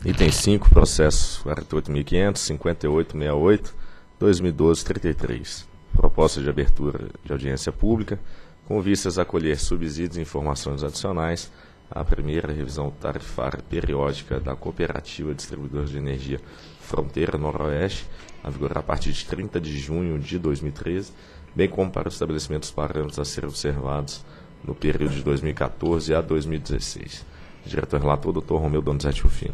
Item 5, processo 48.500.5868/2012-33. Proposta de abertura de audiência pública, com vistas a colher subsídios e informações adicionais à primeira revisão tarifária periódica da Cooperativa Distribuidora de Energia Fronteira Noroeste, a vigorar a partir de 30 de junho de 2013, bem como para o estabelecimento dos parâmetros a serem observados no período de 2014 a 2016. Diretor-relator, Dr. Romeu Donizete Rufino.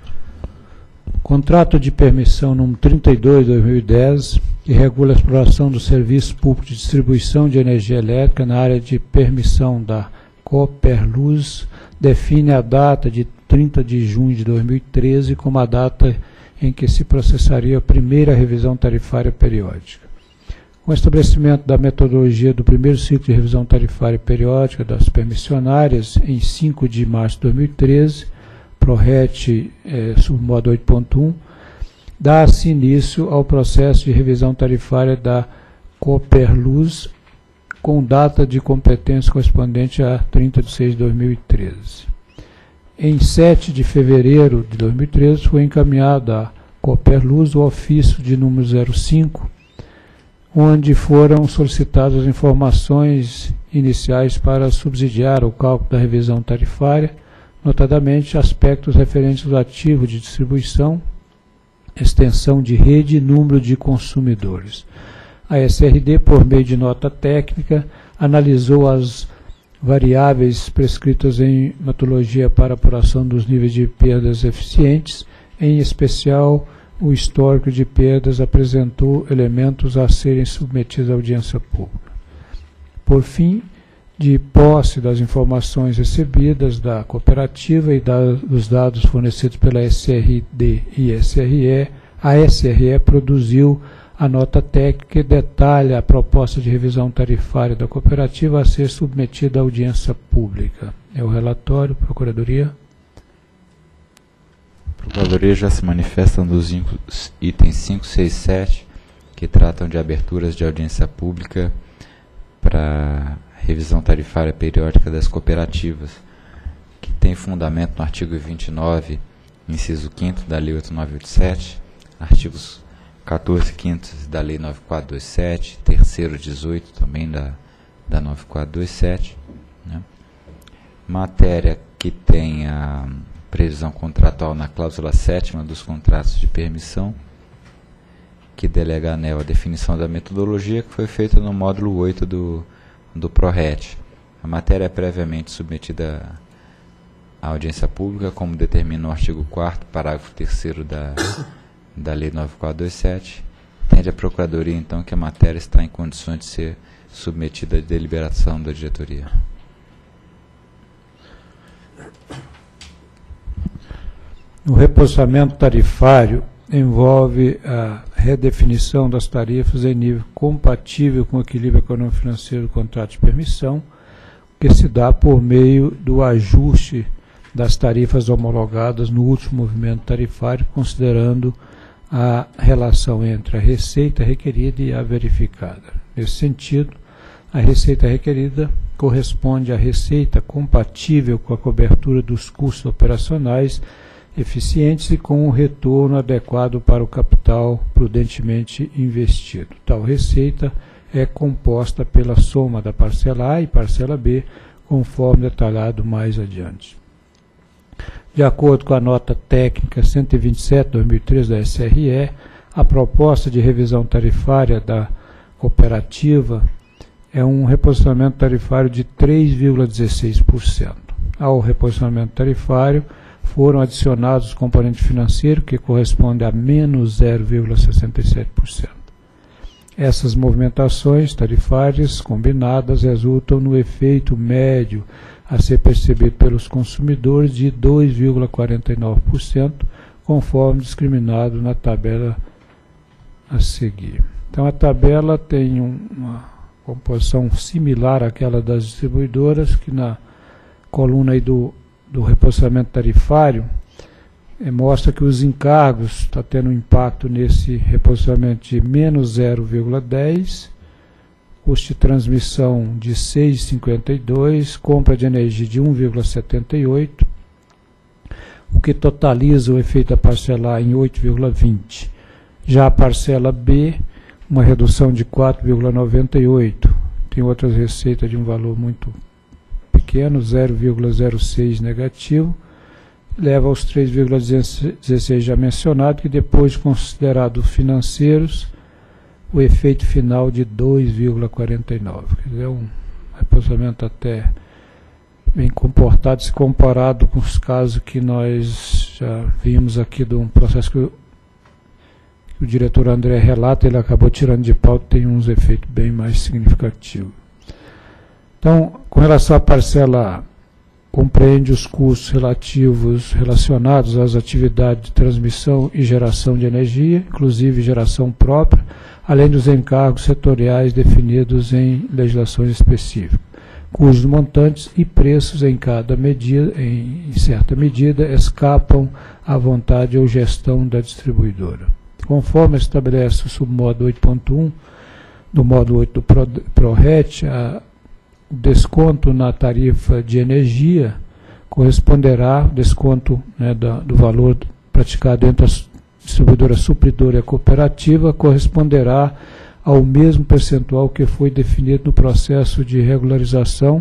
Contrato de permissão número 32/2010, que regula a exploração do serviço público de distribuição de energia elétrica na área de permissão da Cooperluz, define a data de 30 de junho de 2013 como a data em que se processaria a primeira revisão tarifária periódica. Com o estabelecimento da metodologia do primeiro ciclo de revisão tarifária periódica das permissionárias em 5 de março de 2013, PRORET submodo 8.1, dá-se início ao processo de revisão tarifária da Cooperluz, com data de competência correspondente a 30 de 6 de 2013. Em 7 de fevereiro de 2013, foi encaminhado à Cooperluz o ofício de número 05, onde foram solicitadas informações iniciais para subsidiar o cálculo da revisão tarifária, notadamente aspectos referentes ao ativo de distribuição, extensão de rede e número de consumidores. A SRD, por meio de nota técnica, analisou as variáveis prescritas em metodologia para apuração dos níveis de perdas eficientes, em especial o histórico de perdas apresentou elementos a serem submetidos à audiência pública. Por fim, de posse das informações recebidas da cooperativa e dos dados fornecidos pela SRD e SRE, a SRE produziu a nota técnica que detalha a proposta de revisão tarifária da cooperativa a ser submetida à audiência pública. É o relatório, Procuradoria. A Procuradoria já se manifesta nos itens 5, 6 e 7, que tratam de aberturas de audiência pública para revisão tarifária periódica das cooperativas, que tem fundamento no artigo 29, inciso 5º da Lei 8987, artigos 14 quintos da Lei 9427, terceiro 18 também da 9427, né? Matéria que tem a previsão contratual na cláusula 7ª dos contratos de permissão, que delega à ANEEL a definição da metodologia, que foi feita no módulo 8 do PRORET. A matéria é previamente submetida à audiência pública, como determina o artigo 4º, parágrafo 3º da Lei 9427, entende a Procuradoria, então, que a matéria está em condições de ser submetida à deliberação da diretoria. O reposicionamento tarifário envolve a redefinição das tarifas em nível compatível com o equilíbrio econômico-financeiro do contrato de permissão, que se dá por meio do ajuste das tarifas homologadas no último movimento tarifário, considerando a relação entre a receita requerida e a verificada. Nesse sentido, a receita requerida corresponde à receita compatível com a cobertura dos custos operacionais eficientes e com um retorno adequado para o capital prudentemente investido. Tal receita é composta pela soma da parcela A e parcela B, conforme detalhado mais adiante. De acordo com a nota técnica 127/2013 da SRE, a proposta de revisão tarifária da cooperativa é um reposicionamento tarifário de 3,16%. Ao reposicionamento tarifário foram adicionados os componentes financeiros, que corresponde a menos 0,67%. Essas movimentações tarifárias combinadas resultam no efeito médio a ser percebido pelos consumidores de 2,49%, conforme discriminado na tabela a seguir. Então, a tabela tem uma composição similar àquela das distribuidoras, que na coluna aí do reposicionamento tarifário mostra que os encargos estão tendo um impacto nesse reposicionamento de menos 0,10%, custo de transmissão de 6,52%, compra de energia de 1,78%, o que totaliza o efeito a parcelar em 8,20. Já a parcela B, uma redução de 4,98. Tem outras receitas de um valor muito pequeno, 0,06 negativo, leva aos 3,16 já mencionado, que depois de considerados financeiros, o efeito final de 2,49. Quer dizer, um reposicionamento até bem comportado se comparado com os casos que nós já vimos aqui de um processo que o diretor André relata, ele acabou tirando de pauta, tem uns efeitos bem mais significativos. Então, com relação à parcela A, compreende os custos relacionados às atividades de transmissão e geração de energia, inclusive geração própria, além dos encargos setoriais definidos em legislações específicas, cujos montantes e preços em certa medida, escapam à vontade ou gestão da distribuidora. Conforme estabelece o submodo 8.1 do módulo 8 do PRORET, o desconto na tarifa de energia corresponderá, desconto, né, do valor praticado entre a distribuidora supridora e a cooperativa, corresponderá ao mesmo percentual que foi definido no processo de regularização,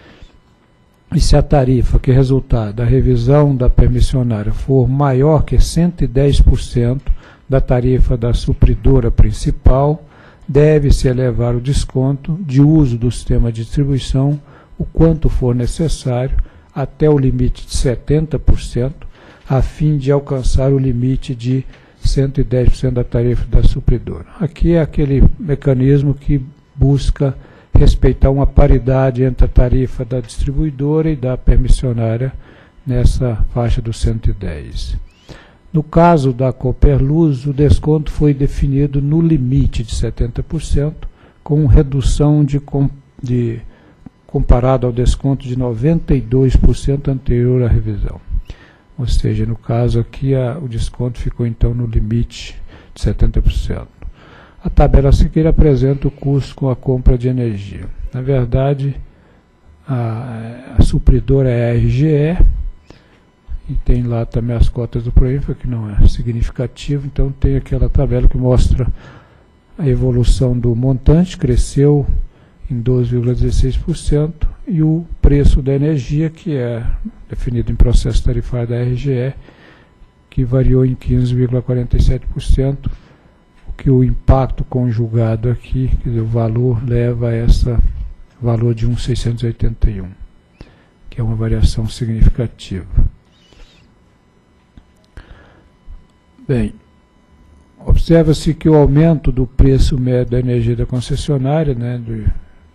e se a tarifa que resultar da revisão da permissionária for maior que 110% da tarifa da supridora principal, deve-se elevar o desconto de uso do sistema de distribuição o quanto for necessário, até o limite de 70%, a fim de alcançar o limite de 110% da tarifa da supridora. Aqui é aquele mecanismo que busca respeitar uma paridade entre a tarifa da distribuidora e da permissionária nessa faixa dos 110. No caso da Cooperluz, o desconto foi definido no limite de 70%, com redução comparado ao desconto de 92% anterior à revisão. Ou seja, no caso aqui, o desconto ficou então no limite de 70%. A tabela a seguir apresenta o custo com a compra de energia. Na verdade, a supridora é a RGE, e tem lá também as cotas do PROINFRA, que não é significativo, então tem aquela tabela que mostra a evolução do montante, cresceu em 12,16%, e o preço da energia, que é definido em processo tarifário da RGE, que variou em 15,47%, o que o impacto conjugado aqui, quer dizer, o valor leva a esse valor de 1,681, que é uma variação significativa. Bem, observa-se que o aumento do preço médio da energia da concessionária, né, de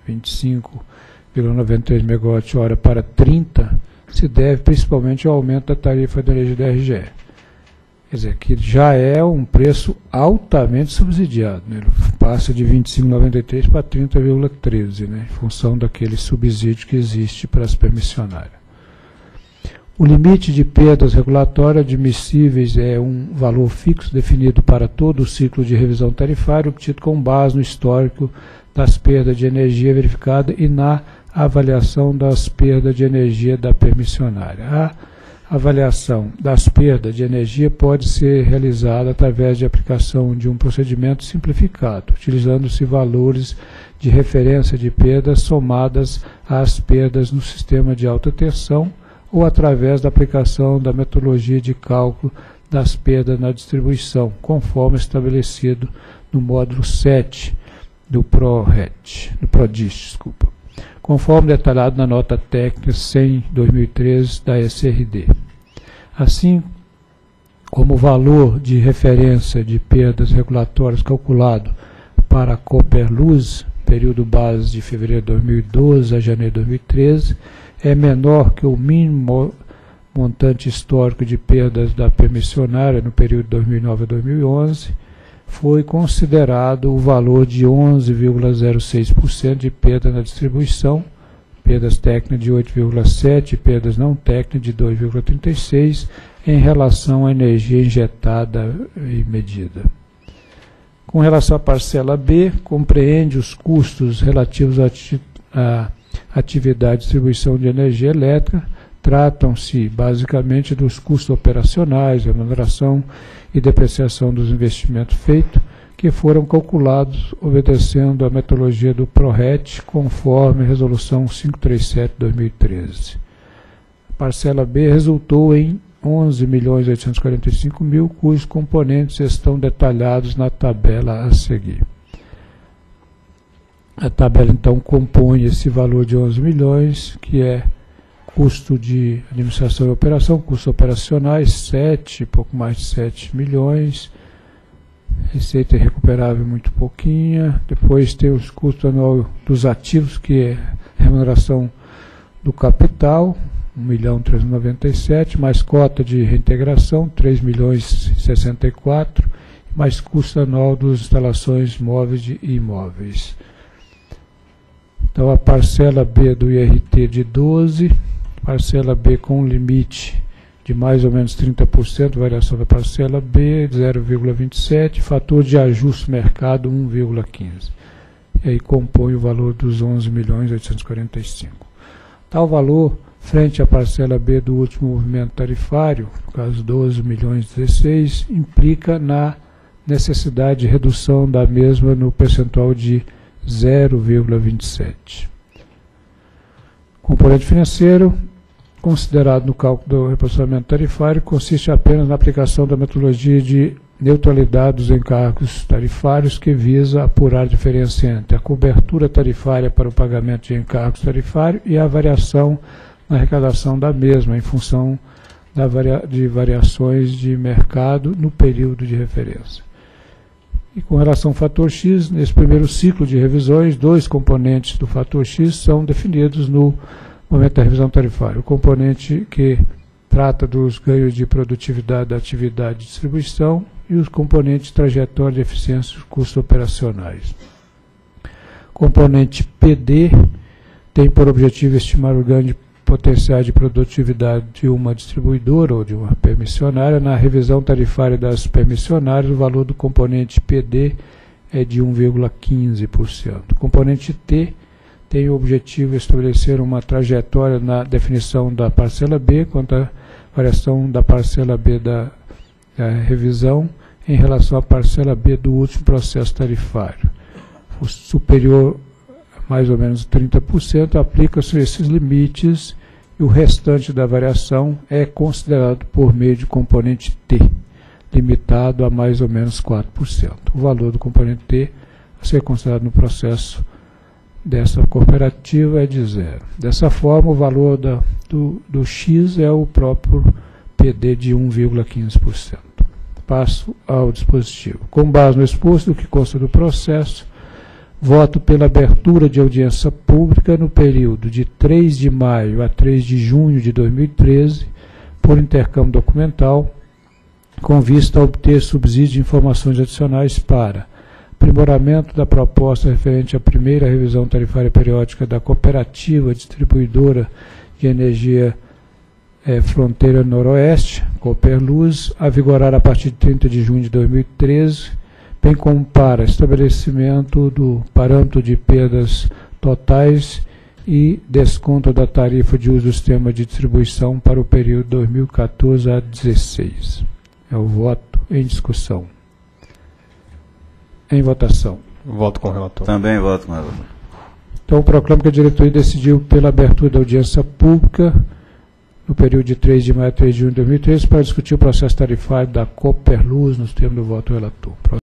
25,93 MWh para 30, se deve principalmente ao aumento da tarifa de energia da RGE. Quer dizer, que já é um preço altamente subsidiado, né? Ele passa de 25,93 para 30,13, né, em função daquele subsídio que existe para as permissionárias. O limite de perdas regulatórias admissíveis é um valor fixo definido para todo o ciclo de revisão tarifária, obtido com base no histórico das perdas de energia verificada e na avaliação das perdas de energia da permissionária. A avaliação das perdas de energia pode ser realizada através de aplicação de um procedimento simplificado, utilizando-se valores de referência de perdas somadas às perdas no sistema de alta tensão, ou através da aplicação da metodologia de cálculo das perdas na distribuição, conforme estabelecido no módulo 7 do PRODIST, conforme detalhado na nota técnica 100/2013 da SRD. Assim como o valor de referência de perdas regulatórias calculado para a Cooperluz, período base de fevereiro de 2012 a janeiro de 2013, é menor que o mínimo montante histórico de perdas da permissionária no período de 2009 a 2011, foi considerado o valor de 11,06% de perda na distribuição, perdas técnicas de 8,7% e perdas não técnicas de 2,36% em relação à energia injetada e medida. Com relação à parcela B, compreende os custos relativos à atividade de distribuição de energia elétrica, tratam-se basicamente dos custos operacionais, remuneração e depreciação dos investimentos feitos, que foram calculados obedecendo a metodologia do PRORET, conforme a Resolução 537/2013. A parcela B resultou em 11.845.000, cujos componentes estão detalhados na tabela a seguir. A tabela, então, compõe esse valor de 11 milhões, que é custo de administração e operação, custos operacionais, pouco mais de 7 milhões, receita irrecuperável muito pouquinha, depois tem os custos anual dos ativos, que é remuneração do capital, 1.397.000, mais cota de reintegração, 3.064.000, mais custo anual das instalações móveis e imóveis. Então, a parcela B do IRT de 12, parcela B com limite de mais ou menos 30%, variação da parcela B, 0,27, fator de ajuste mercado, 1,15. E aí compõe o valor dos 11.845.000. Tal valor, frente à parcela B do último movimento tarifário, no caso 12.016, implica na necessidade de redução da mesma no percentual de 0,27. Componente financeiro, considerado no cálculo do reposicionamento tarifário, consiste apenas na aplicação da metodologia de neutralidade dos encargos tarifários, que visa apurar a diferença entre a cobertura tarifária para o pagamento de encargos tarifários e a variação na arrecadação da mesma, em função de variações de mercado no período de referência. E com relação ao fator X, nesse primeiro ciclo de revisões, dois componentes do fator X são definidos no momento da revisão tarifária. O componente que trata dos ganhos de produtividade da atividade de distribuição e os componentes trajetória de eficiência e custos operacionais. O componente PD tem por objetivo estimar o ganho de potenciais de produtividade de uma distribuidora ou de uma permissionária. Na revisão tarifária das permissionárias, o valor do componente PD é de 1,15%. O componente T tem o objetivo de estabelecer uma trajetória na definição da parcela B quanto à variação da parcela B da revisão em relação à parcela B do último processo tarifário. O superior mais ou menos 30%, aplica-se esses limites e o restante da variação é considerado por meio de componente T, limitado a mais ou menos 4%. O valor do componente T a ser considerado no processo dessa cooperativa é de 0. Dessa forma, o valor do X é o próprio PD de 1,15%. Passo ao dispositivo. Com base no exposto, o que consta do processo, voto pela abertura de audiência pública no período de 3 de maio a 3 de junho de 2013, por intercâmbio documental, com vista a obter subsídio de informações adicionais para aprimoramento da proposta referente à primeira revisão tarifária periódica da Cooperativa Distribuidora de Energia Fronteira Noroeste, Cooperluz, a vigorar a partir de 30 de junho de 2013, bem como para estabelecimento do parâmetro de perdas totais e desconto da tarifa de uso do sistema de distribuição para o período 2014 a 2016. É o voto em discussão. Em votação. Voto com o relator. Também voto com o relator. Então, proclamo que a diretoria decidiu pela abertura da audiência pública no período de 3 de maio a 3 de junho de 2013 para discutir o processo tarifário da Cooperluz nos termos do voto do relator.